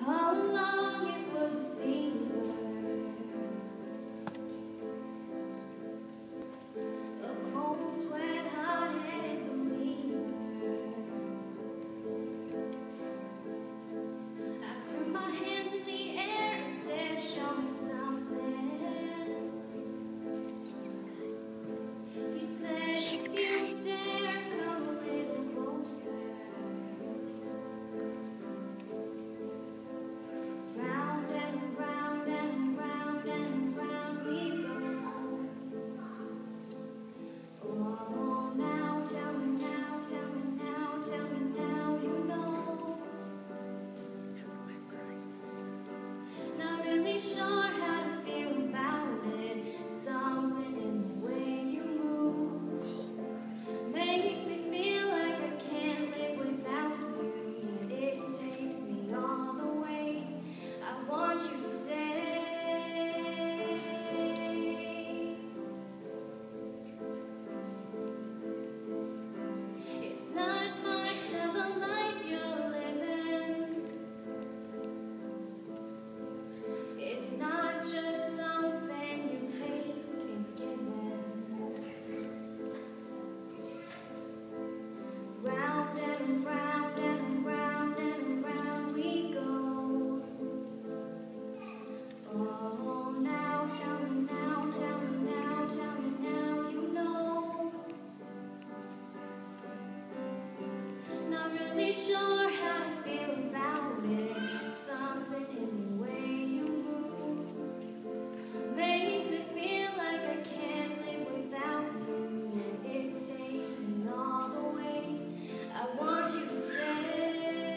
All along it was a fever, a cold sweat, hot-headed believer. I threw my hands in the air and said, show me something. He said, if you dare, come a little closer. Round and round and round and round we go. Oh, now tell me now, tell me now, tell me now, you know. Not really sure how to feel about it. Something in the way you move makes me feel like I can't live without you. Yet it takes me all the way. I want you to stay. It's not much of a life you're living. It's not just something you take, it's given. Round and round and round and round we go. Oh, now tell me now, tell me now, tell me now, you know. Not really sure how to feel about it. Something in the way you move makes me feel like I can't live without you. Yet it takes me all the way. I want you to stay.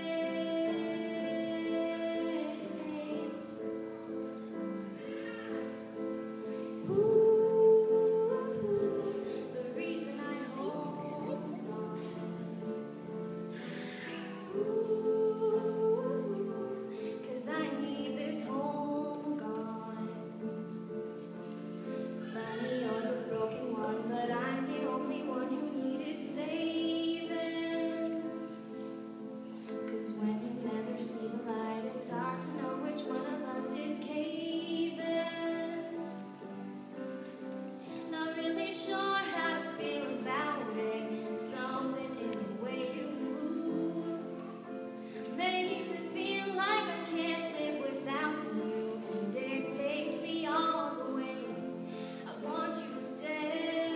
Ooh, the reason I hold on. Ooh, 'cause I need this home gone. Funny, you're the broken one, but I'm the only one who needed saving. 'Cause when you never see the light, it's hard to know which one of us is caving. Not really sure how to feel about it. Something in the way you move makes me feel like I can't live without you. And it takes me all the way. I want you to stay.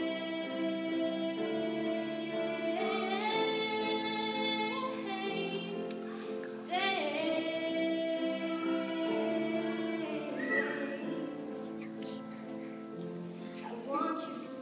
Stay. I want you to stay.